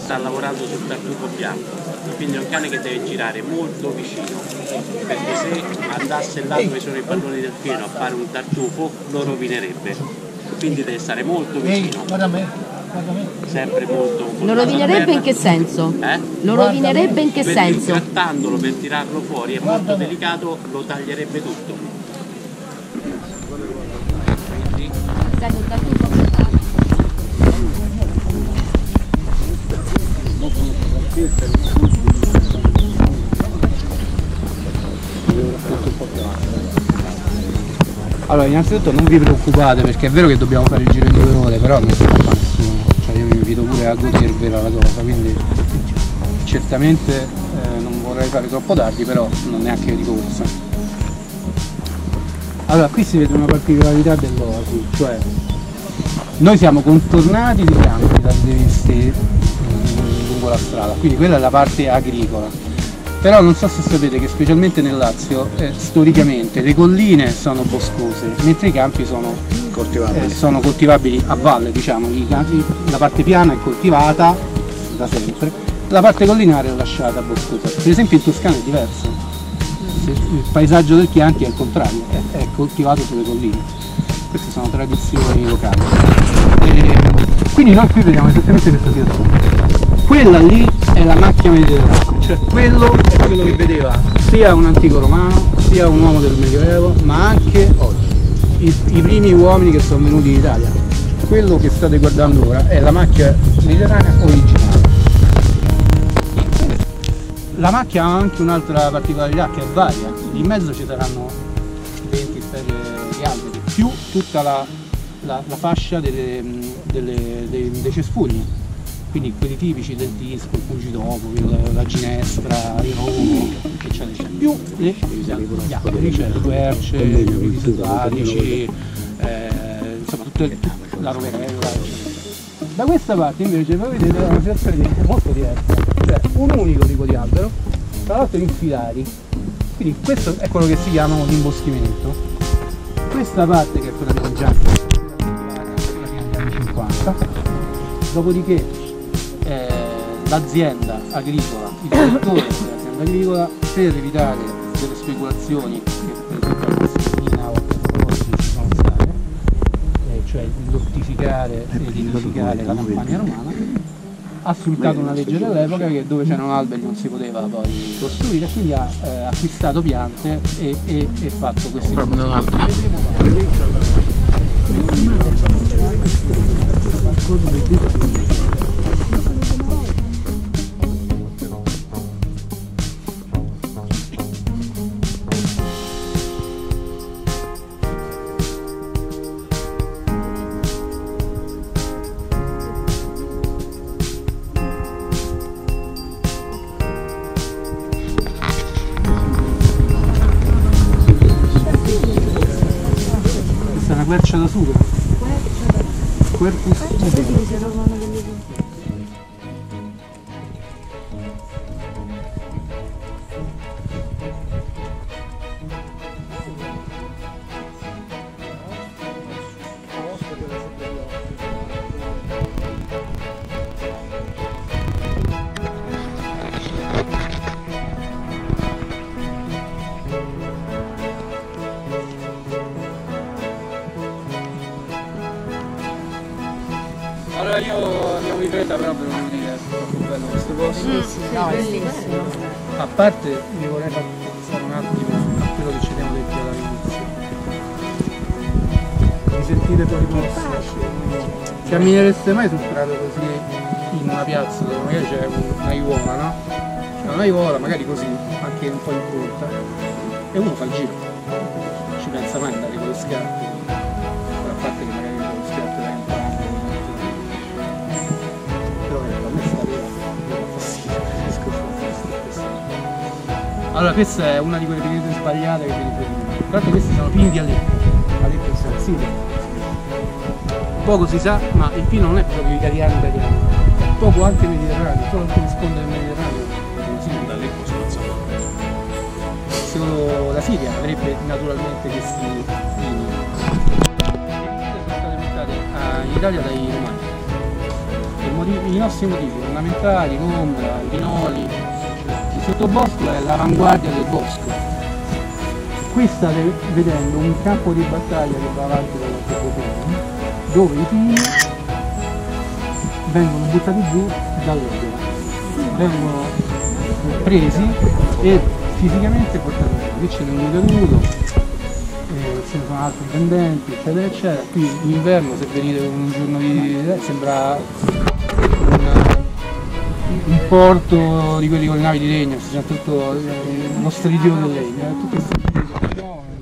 sta lavorando sul tartufo bianco, quindi è un cane che deve girare molto vicino, perché se andasse là dove sono i palloni del fieno a fare un tartufo lo rovinerebbe, quindi deve stare molto vicino. Sempre molto. Lo rovinerebbe in che senso? Lo rovinerebbe in che senso? Grattandolo per tirarlo fuori è molto delicato, lo taglierebbe tutto. Quindi... Allora, innanzitutto non vi preoccupate, perché è vero che dobbiamo fare il giro in 2 ore, però non si fa nessuno, cioè io vi invito pure a godervela la cosa, quindi certamente non vorrei fare troppo tardi, però non neanche di corsa. Allora, qui si vede una particolarità dell'oasi, cioè noi siamo contornati di campi dalle viste lungo la strada, quindi quella è la parte agricola. Però non so se sapete che specialmente nel Lazio storicamente le colline sono boscose, mentre i campi sono coltivabili a valle, diciamo. La parte piana è coltivata da sempre, la parte collinare è lasciata boscosa. Per esempio in Toscana è diverso, il paesaggio del Chianti è il contrario, è coltivato sulle colline. Queste sono tradizioni locali. Quindi noi qui vediamo esattamente questa situazione. Quella lì è la macchia mediterranea, cioè quello è quello che vedeva sia un antico romano, sia un uomo del Medioevo, ma anche oggi, i primi uomini che sono venuti in Italia. Quello che state guardando ora è la macchia mediterranea originale. La macchia ha anche un'altra particolarità che è varia, in mezzo ci saranno 20 specie di alberi, più tutta la fascia dei cespugli. Quindi quelli tipici del disco, il fungitopo, la ginestra, il romo, eccetera, eccetera. Più gli alberi, cioè le querce, i fiori selvatici, insomma tutta la roverella, eccetera. Da questa parte invece voi vedete una situazione molto diversa, cioè un unico tipo di albero, tra l'altro in filari, quindi questo è quello che si chiama un imboschimento. Questa parte che è quella del gianco, quella degli anni 50, dopodiché l'azienda agricola, il direttore dell'azienda agricola, per evitare delle speculazioni che per esempio a Messina o a Piazza ci sono state, cioè lottificare e edificare la campagna romana, ha sfruttato una legge dell'epoca che dove c'erano alberi non si poteva poi costruire, quindi ha acquistato piante e fatto questi quercia da sughero. Quercus Allora io andiamo di fretta, però per non dire è troppo bello questo posto. A parte mi vorrei far pensare un attimo a quello che ci siamo detti all'inizio. Vi sentite fuori posto? Camminereste mai sul prato così in una piazza dove magari c'è un'aiuola, no? C'è un'aiuola, magari così, anche un po' in punta, e uno fa il giro. Non ci pensa mai andare con le scarpe, a parte che magari con le scarpe da entrare. Allora questa è una di quelle pietre sbagliate che vedete prima. Tra l'altro questi sono pini di Aleppo. Aleppo è sensibile. Poco si sa, ma il pino non è proprio italiano, è poco anche mediterraneo, solo che risponde al Mediterraneo. Sì, da Aleppo sono sapore. Solo la Siria avrebbe naturalmente questi pini. Le pietre sono state portate in Italia dai Romani. i nostri motivi fondamentali, l'ombra, i pinoli. Il sottobosco è l'avanguardia del bosco. Qui state vedendo un campo di battaglia che va avanti dall'altro botone, dove i pini vengono buttati giù dall'erbera, vengono presi e fisicamente portati giù. Qui c'è un caduto, ce ne sono altri pendenti, eccetera eccetera. Qui in inverno, se venite con un giorno di sembra un porto di quelli con le navi di legno, c'è tutto lo stridio del legno, tutto questo